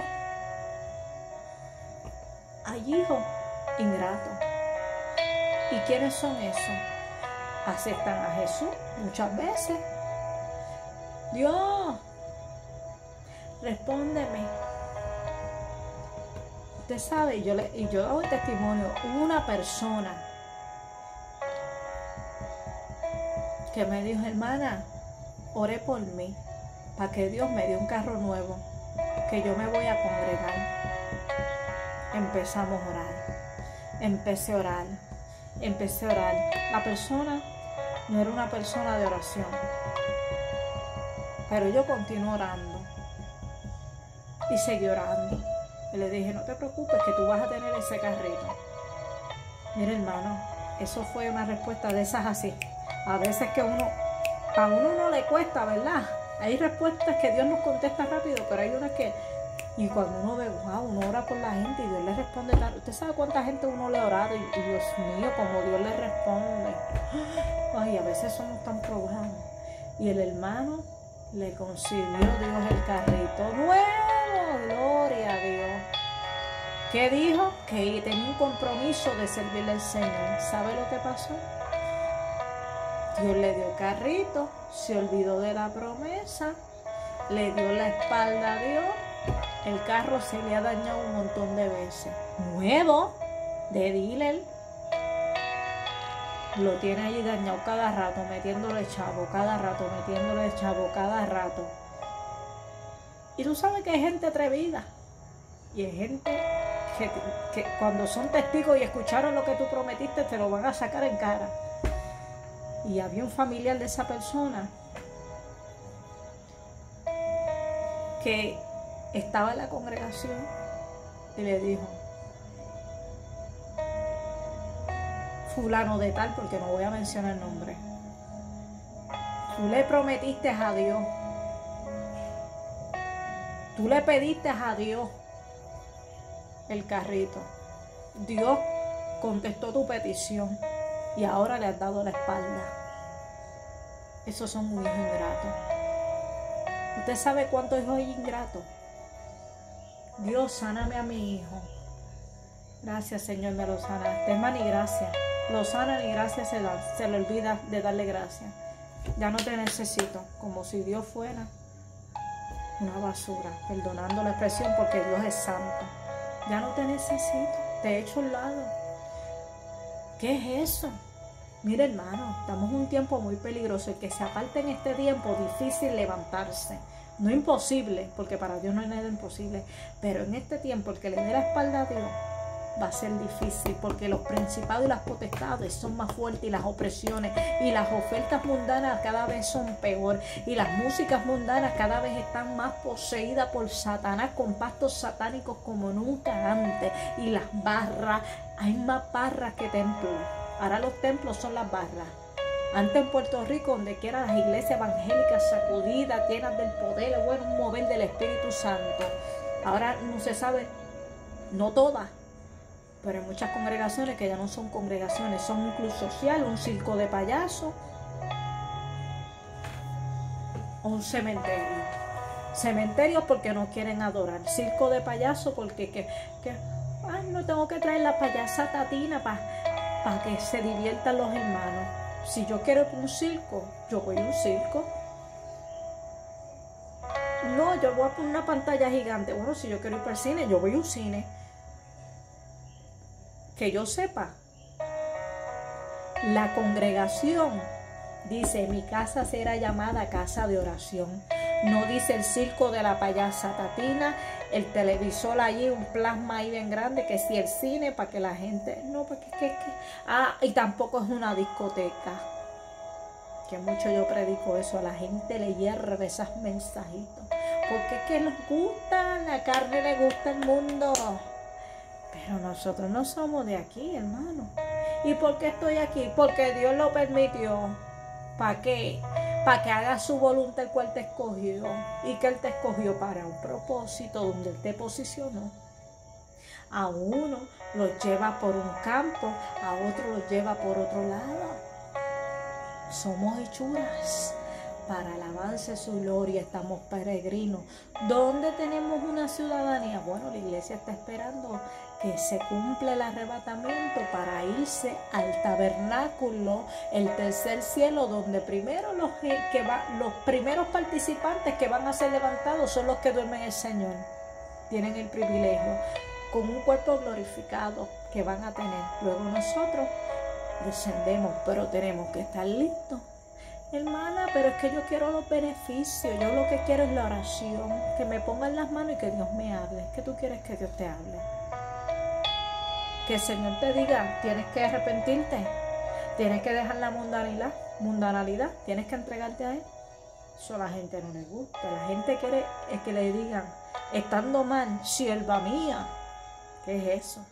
Hay hijos ingratos. ¿Y quiénes son esos? Aceptan a Jesús muchas veces. Dios, respóndeme. Usted sabe, yo le, y yo doy testimonio, hubo una persona que me dijo, hermana, oré por mí, para que Dios me dé un carro nuevo, que yo me voy a congregar. Empezamos a orar, empecé a orar, empecé a orar. La persona no era una persona de oración, pero yo continué orando, y seguí orando. Y le dije, no te preocupes, que tú vas a tener ese carrito. Mira, hermano, eso fue una respuesta de esas así. A veces que uno, a uno no le cuesta, ¿verdad? Hay respuestas que Dios nos contesta rápido, pero hay unas que, y cuando uno ve, wow, uno ora por la gente y Dios le responde tal. ¿Usted sabe cuánta gente uno le ha orado? Y, y Dios mío, como Dios le responde. Ay, a veces somos tan programados. Y el hermano le consiguió Dios el carrito nuevo, gloria a Dios. ¿Qué dijo? Que tenía un compromiso de servirle al Señor. ¿Sabe lo que pasó? Dios le dio carrito, se olvidó de la promesa, le dio la espalda a Dios, el carro se le ha dañado un montón de veces. Nuevo, de dealer, lo tiene allí dañado cada rato, metiéndole chavo, cada rato, metiéndole chavo, cada rato. Y tú sabes que hay gente atrevida, y hay gente que, que cuando son testigos y escucharon lo que tú prometiste, te lo van a sacar en cara. Y había un familiar de esa persona que estaba en la congregación y le dijo, fulano de tal, porque no voy a mencionar el nombre. Tú le prometiste a Dios. Tú le pediste a Dios el carrito. Dios contestó tu petición y ahora le has dado la espalda. Esos son muy hijos ingratos. ¿Usted sabe cuántos hijos hay ingratos? Dios, sáname a mi hijo. Gracias, Señor, me lo sanaste. Es más, ni gracias. Lo sana ni gracias se da. Se le olvida de darle gracias. Ya no te necesito. Como si Dios fuera una basura. Perdonando la expresión porque Dios es santo. Ya no te necesito. Te he hecho a un lado. ¿Qué es eso? Mire, hermano, estamos en un tiempo muy peligroso. El que se aparte en este tiempo, difícil levantarse. No imposible, porque para Dios no hay nada imposible. Pero en este tiempo, el que le dé la espalda a Dios, va a ser difícil, porque los principados y las potestades son más fuertes, y las opresiones y las ofertas mundanas cada vez son peor, y las músicas mundanas cada vez están más poseídas por Satanás, con pactos satánicos como nunca antes. Y las barras, hay más barras que templos. Ahora los templos son las barras. Antes en Puerto Rico, donde quiera las iglesias evangélicas sacudidas, llenas del poder, bueno, un mover del Espíritu Santo. Ahora no se sabe, no todas, pero hay muchas congregaciones que ya no son congregaciones, son un club social, un circo de payasos o un cementerio. Cementerios porque no quieren adorar, circo de payasos porque que, que ay, no tengo que traer la payasa Tatina para pa que se diviertan los hermanos. Si yo quiero ir a un circo, yo voy a un circo. No, yo voy a poner una pantalla gigante. Bueno, si yo quiero ir para el cine, yo voy a un cine. Que yo sepa, la congregación dice, mi casa será llamada casa de oración. No dice el circo de la payasa Tatina, el televisor allí, un plasma ahí bien grande, que si el cine, para que la gente, no, porque que, que, ah, y tampoco es una discoteca, que mucho yo predico eso, a la gente le hierve esos mensajitos, porque es que nos gusta, la carne le gusta el mundo, pero nosotros no somos de aquí, hermano. ¿Y por qué estoy aquí? Porque Dios lo permitió. ¿Para qué? Para que haga su voluntad, el cual te escogió, y que Él te escogió para un propósito donde Él te posicionó. A uno los lleva por un campo, a otro los lleva por otro lado. Somos hechuras para alabanza de su gloria, estamos peregrinos. ¿Dónde tenemos una ciudadanía? Bueno, la iglesia está esperando que se cumpla el arrebatamiento para irse al tabernáculo, el tercer cielo, donde primero los, que va, los primeros participantes que van a ser levantados son los que duermen en el Señor. Tienen el privilegio, con un cuerpo glorificado que van a tener. Luego nosotros descendemos, pero tenemos que estar listos. Hermana, pero es que yo quiero los beneficios, yo lo que quiero es la oración, que me pongan las manos y que Dios me hable. ¿Qué tú quieres que Dios te hable? Que el Señor te diga, tienes que arrepentirte, tienes que dejar la mundanalidad, mundanalidad, tienes que entregarte a Él. Eso a la gente no le gusta. La gente quiere es que le digan, estando mal, sierva mía. ¿Qué es eso?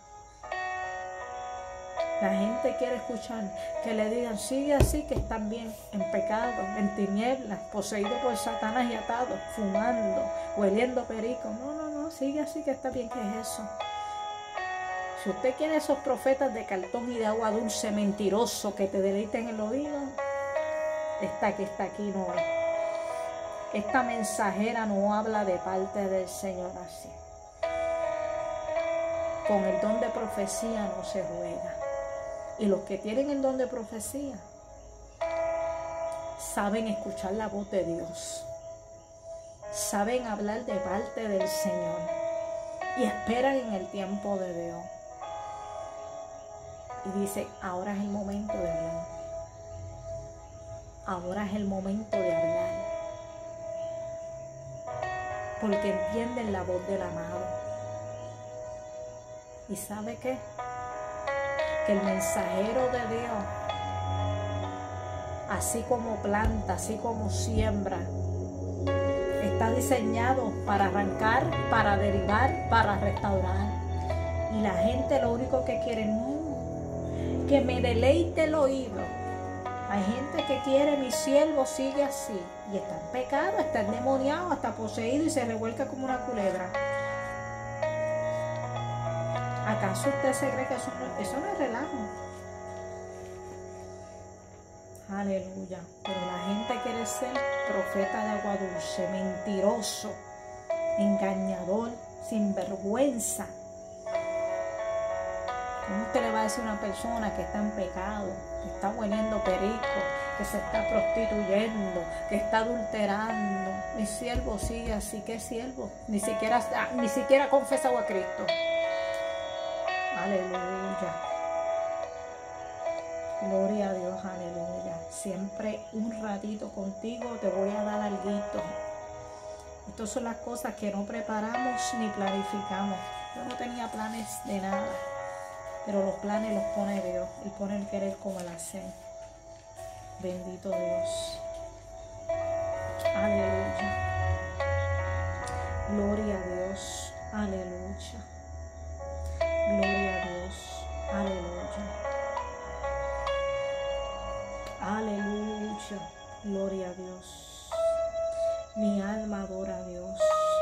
La gente quiere escuchar que le digan, sigue así que están bien, en pecado, en tinieblas, poseído por Satanás y atado, fumando, hueliendo perico. No, no, no, sigue así que está bien. ¿Qué es eso? Si usted quiere esos profetas de cartón y de agua dulce, mentiroso, que te deleiten el oído, esta que está aquí no es. Esta mensajera no habla de parte del Señor así. Con el don de profecía no se juega. Y los que tienen el don de profecía saben escuchar la voz de Dios. Saben hablar de parte del Señor. Y esperan en el tiempo de Dios. Y dice, ahora es el momento de hablar. Ahora es el momento de hablar. Porque entienden la voz del amado. ¿Y sabe qué? Que el mensajero de Dios, así como planta, así como siembra, está diseñado para arrancar, para derivar, para restaurar. Y la gente lo único que quiere, no, que me deleite el oído. Hay gente que quiere, mi siervo sigue así, y está en pecado, está endemoniado, está poseído y se revuelca como una culebra. ¿Acaso usted se cree que eso no, eso no es relajo? Aleluya. Pero la gente quiere ser profeta de agua dulce, mentiroso, engañador, sinvergüenza. ¿Cómo usted le va a decir a una persona que está en pecado, que está hueliendo perico, que se está prostituyendo, que está adulterando? Mi siervo sigue así. ¿Qué siervo? Ni siquiera, ni siquiera confesado a Cristo. Aleluya. Gloria a Dios, aleluya. Siempre un ratito contigo te voy a dar alguito. Estas son las cosas que no preparamos ni planificamos. Yo no tenía planes de nada, pero los planes los pone Dios. Él pone el querer como el hacer. Bendito Dios. Aleluya. Gloria a Dios. Aleluya. Gloria a Dios. Aleluya. Aleluya. Gloria a Dios. Mi alma adora a Dios.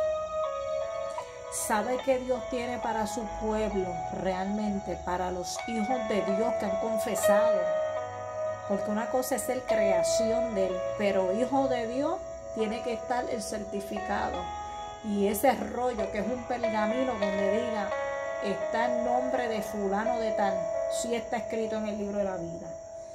¿Sabe qué Dios tiene para su pueblo realmente? Para los hijos de Dios que han confesado. Porque una cosa es ser creación de Él, pero hijo de Dios tiene que estar el certificado. Y ese rollo que es un pergamino donde diga, está el nombre de fulano de tal, sí está escrito en el libro de la vida.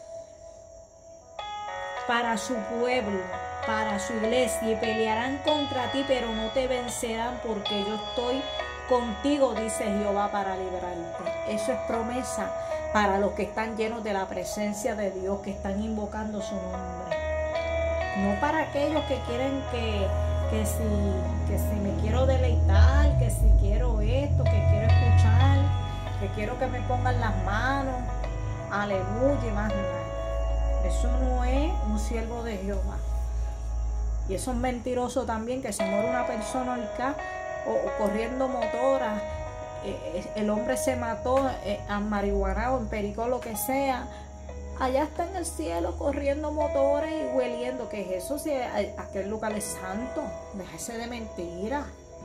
Para su pueblo, para su iglesia, y pelearán contra ti, pero no te vencerán, porque yo estoy contigo, dice Jehová, para librarte. Eso es promesa para los que están llenos de la presencia de Dios, que están invocando su nombre. No para aquellos que quieren que, que, si, que si me quiero deleitar, que si quiero esto, que quiero escuchar, que quiero que me pongan las manos, aleluya, y más nada. Eso no es un siervo de Jehová. Y eso es mentiroso también, que se muere una persona acá o, o corriendo motoras, eh, el hombre se mató eh, a marihuana o en perico, lo que sea. Allá está en el cielo corriendo motores y hueliendo. ¿Qué es eso? Si aquel lugar es santo, déjese de mentira.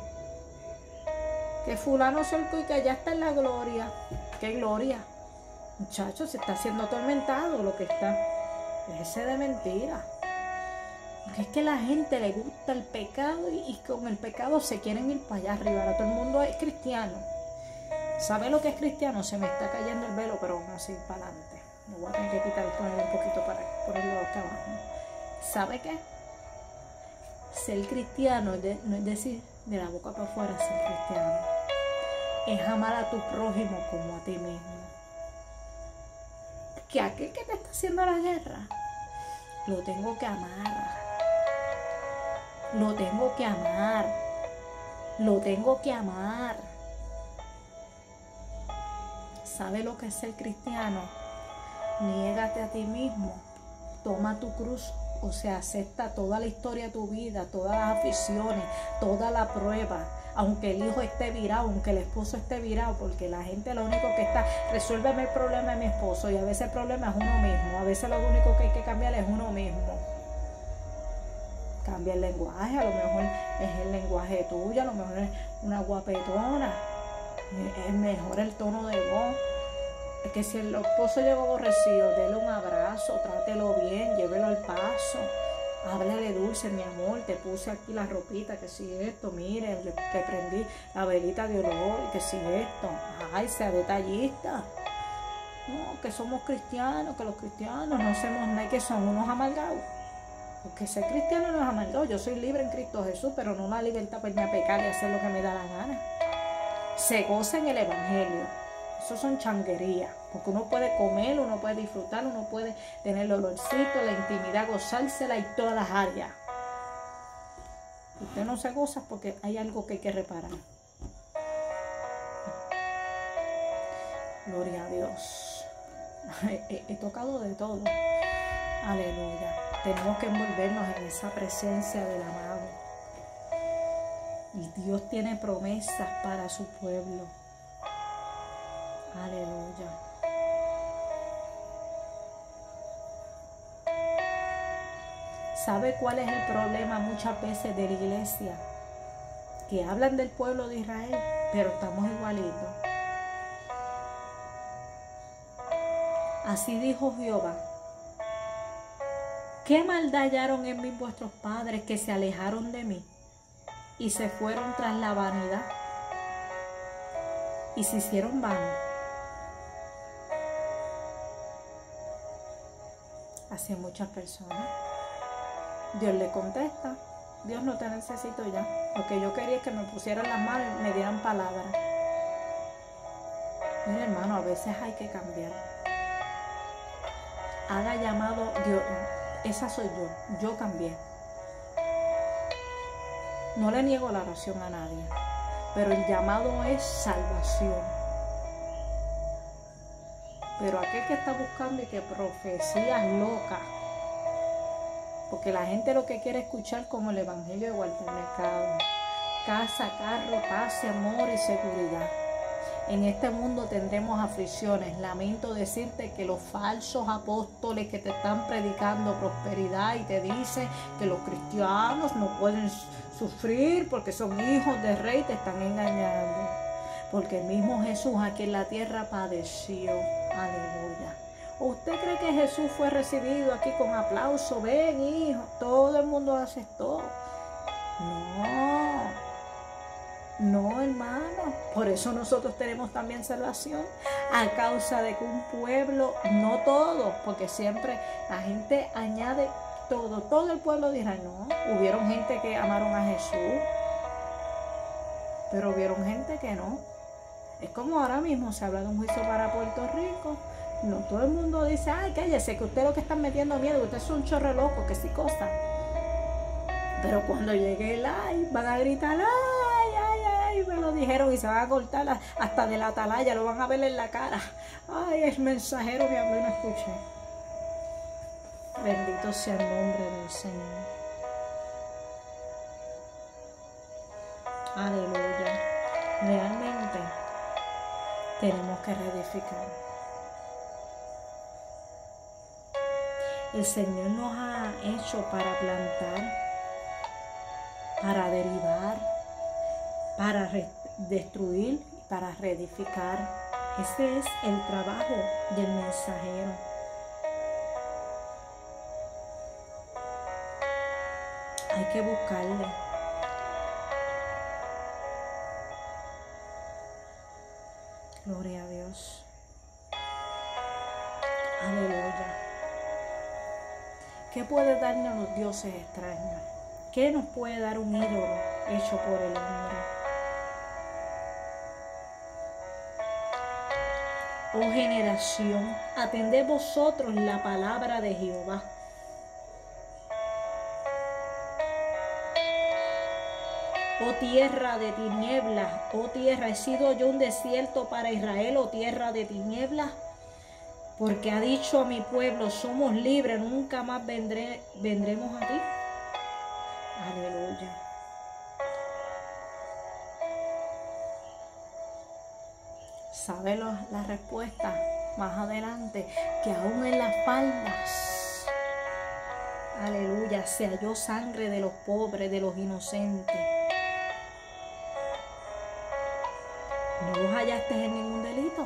Que fulano cerco y que allá está en la gloria. ¿Qué gloria? Muchachos, se está haciendo atormentado lo que está. Déjese de mentira. Porque es que a la gente le gusta el pecado y, y con el pecado se quieren ir para allá arriba. Ahora todo el mundo es cristiano. ¿Sabe lo que es cristiano? Se me está cayendo el velo, pero vamos a ir para adelante. Me voy a tener que quitar y ponerlo un poquito para ponerlo acá abajo. ¿Sabe qué? Ser cristiano no es decir de la boca para afuera ser cristiano. Es amar a tu prójimo como a ti mismo. Que aquel que te está haciendo la guerra, lo tengo que amar. Lo tengo que amar. Lo tengo que amar. ¿Sabe lo que es ser cristiano? Niégate a ti mismo. Toma tu cruz. O sea, acepta toda la historia de tu vida, todas las aficiones, toda la prueba. Aunque el hijo esté virado, aunque el esposo esté virado, porque la gente lo único que está, resuélveme el problema de mi esposo, y a veces el problema es uno mismo, a veces lo único que hay que cambiar es uno mismo. Cambia el lenguaje, a lo mejor es el lenguaje tuyo, a lo mejor es una guapetona, es mejor el tono de voz. Es que si el esposo llega aborrecido, déle un abrazo, trátelo bien, llévelo al paso. Háblale dulce, mi amor, te puse aquí la ropita, que si esto, mire, te prendí la velita de olor, que si esto. Ay, sea detallista. No, que somos cristianos, que los cristianos no hacemos nada, que son unos amargados. Porque ser cristiano no es amargado. Yo soy libre en Cristo Jesús, pero no la libertad para irme a pecar y hacer lo que me da la gana. Se goza en el evangelio. Eso son changuerías, porque uno puede comer, uno puede disfrutar, uno puede tener el olorcito, la intimidad, gozársela y todas las áreas. Usted no se goza porque hay algo que hay que reparar. Gloria a Dios. He, he, he tocado de todo. Aleluya. Tenemos que envolvernos en esa presencia del amado. Y Dios tiene promesas para su pueblo. Aleluya. ¿Sabe cuál es el problema muchas veces de la iglesia? Que hablan del pueblo de Israel, pero estamos igualitos. Así dijo Jehová: ¿qué maldad hallaron en mí vuestros padres, que se alejaron de mí y se fueron tras la vanidad y se hicieron vanos? Así muchas personas. Dios le contesta: Dios, no te necesito ya. Lo que yo quería es que me pusieran las manos y me dieran palabras. Mira, hermano, a veces hay que cambiar. Haga llamado, Dios, esa soy yo, yo cambié. No le niego la oración a nadie, pero el llamado es salvación. Pero aquel que está buscando y que profecías locas, porque la gente lo que quiere escuchar como el evangelio de Walter Mercado: casa, carro, paz, amor y seguridad. En este mundo tendremos aflicciones. Lamento decirte que los falsos apóstoles que te están predicando prosperidad y te dicen que los cristianos no pueden sufrir porque son hijos de rey, te están engañando. Porque el mismo Jesús aquí en la tierra padeció. Aleluya. ¿Usted cree que Jesús fue recibido aquí con aplauso? Ven, hijo, todo el mundo aceptó. No, no, hermano. Por eso nosotros tenemos también salvación, a causa de que un pueblo, no todo, porque siempre la gente añade todo, todo el pueblo de Israel. No, hubieron gente que amaron a Jesús, pero hubieron gente que no. Es como ahora mismo se habla de un juicio para Puerto Rico. No todo el mundo dice: ay, cállese, que usted lo que están metiendo miedo, que usted es un chorre loco, que sí cosa. Pero cuando llegue el ay, van a gritar: ay, ay, ay, me lo dijeron, y se van a cortar hasta de la atalaya, lo van a ver en la cara. Ay, el mensajero me habló y no escuché. Bendito sea el nombre del Señor. Aleluya. Realmente tenemos que reedificar. El Señor nos ha hecho para plantar, para derivar, para destruir y para reedificar. Ese es el trabajo del mensajero. Hay que buscarle. Gloria a Dios. Aleluya. ¿Qué puede darnos los dioses extraños? ¿Qué nos puede dar un ídolo hecho por el hombre? Oh generación, atended vosotros la palabra de Jehová. Oh tierra de tinieblas, oh tierra, ¿he sido yo un desierto para Israel, oh tierra de tinieblas? Porque ha dicho a mi pueblo: somos libres, nunca más vendré, vendremos a ti. Aleluya. ¿Sabe lo, la respuesta más adelante? Que aún en las faldas, aleluya, se halló sangre de los pobres, de los inocentes. No los hallaste en ningún delito.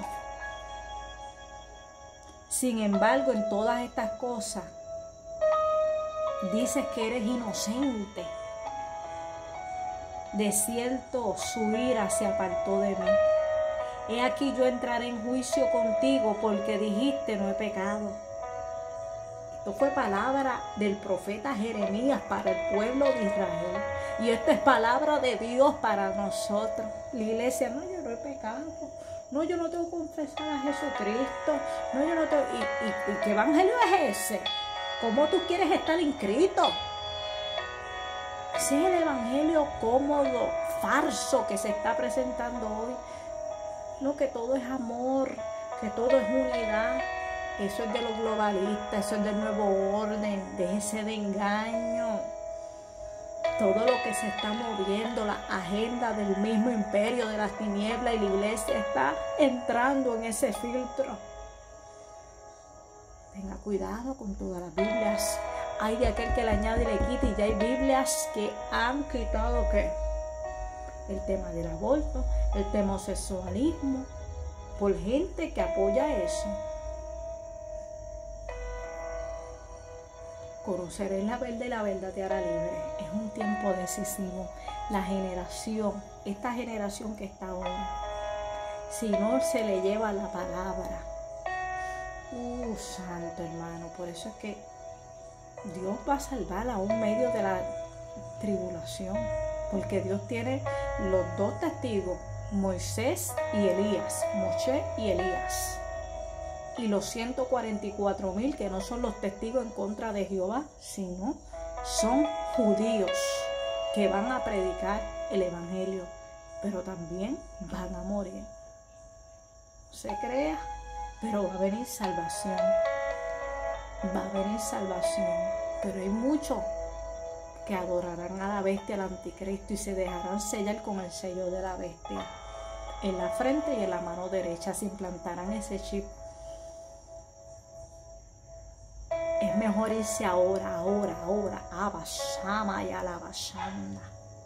Sin embargo, en todas estas cosas, dices que eres inocente. De cierto, su ira se apartó de mí. He aquí yo entraré en juicio contigo, porque dijiste: no he pecado. Esto fue palabra del profeta Jeremías para el pueblo de Israel. Y esto es palabra de Dios para nosotros. La iglesia: no, yo no he pecado. No, yo no tengo que confesar a Jesucristo. No, yo no tengo... ¿Y, y, y qué evangelio es ese? ¿Cómo tú quieres estar inscrito? Ese es el evangelio cómodo, falso que se está presentando hoy. No, que todo es amor, que todo es unidad. Eso es de los globalistas, eso es del nuevo orden. Déjese de engaño. Todo lo que se está moviendo, la agenda del mismo imperio de las tinieblas, y la iglesia está entrando en ese filtro. Tenga cuidado con todas las Biblias. Hay de aquel que le añade y le quita, y ya hay Biblias que han quitado ¿qué? El tema del aborto, el tema homosexualismo, por gente que apoya eso. Conoceréis la verdad y la verdad te hará libre. Es un tiempo decisivo. La generación, esta generación que está ahora, si no se le lleva la palabra, uh, santo hermano, por eso es que Dios va a salvar aún medio de la tribulación, porque Dios tiene los dos testigos, Moisés y Elías, Moshe y Elías, y los ciento cuarenta y cuatro mil que no son los testigos en contra de Jehová, sino son judíos que van a predicar el evangelio, pero también van a morir. No se crea, pero va a venir salvación. Va a venir salvación, pero hay muchos que adorarán a la bestia, al anticristo, y se dejarán sellar con el sello de la bestia en la frente y en la mano derecha. Se implantarán ese chip. Es mejor irse ahora, ahora, ahora, a Bashama y a la Bashanda.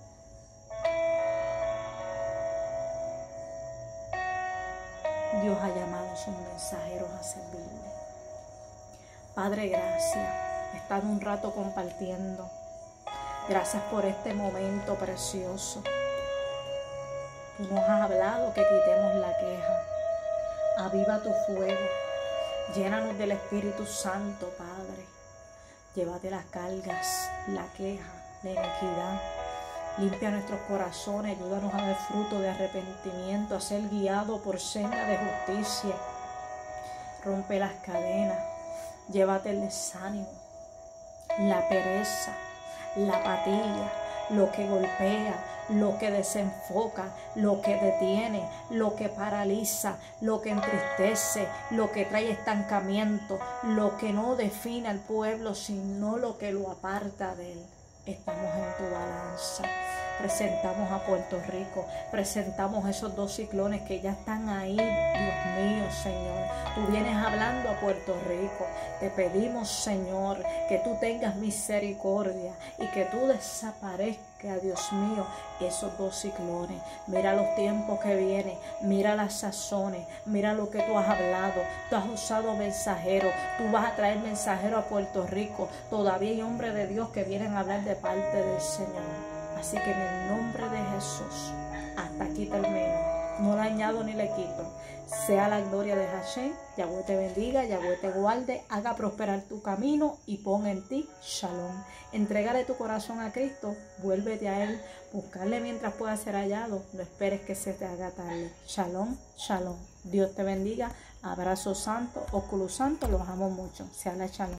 Dios ha llamado a sus mensajeros a servirle. Padre, gracias. He estado un rato compartiendo. Gracias por este momento precioso. Tú nos has hablado que quitemos la queja. Aviva tu fuego. Llénanos del Espíritu Santo, Padre. Llévate las cargas, la queja, la iniquidad. Limpia nuestros corazones. Ayúdanos a dar fruto de arrepentimiento, a ser guiados por senda de justicia. Rompe las cadenas. Llévate el desánimo, la pereza, la apatía, lo que golpea, lo que desenfoca, lo que detiene, lo que paraliza, lo que entristece, lo que trae estancamiento, lo que no define al pueblo, sino lo que lo aparta de él. Estamos en tu balanza. Presentamos a Puerto Rico, presentamos esos dos ciclones que ya están ahí. Dios mío, Señor, tú vienes hablando a Puerto Rico. Te pedimos, Señor, que tú tengas misericordia y que tú desaparezcas, Dios mío, esos dos ciclones. Mira los tiempos que vienen, mira las sazones, mira lo que tú has hablado. Tú has usado mensajeros, tú vas a traer mensajeros a Puerto Rico. Todavía hay hombres de Dios que vienen a hablar de parte del Señor. Así que en el nombre de Jesús, hasta aquí termino. No le añado ni le quito. Sea la gloria de Hashem. Yahweh te bendiga, Yahweh te guarde, haga prosperar tu camino y ponga en ti shalom. Entrégale tu corazón a Cristo, vuélvete a Él, buscarle mientras pueda ser hallado. No esperes que se te haga tarde. Shalom, shalom. Dios te bendiga. Abrazo santo, ósculo santo, los amo mucho. Sea la shalom.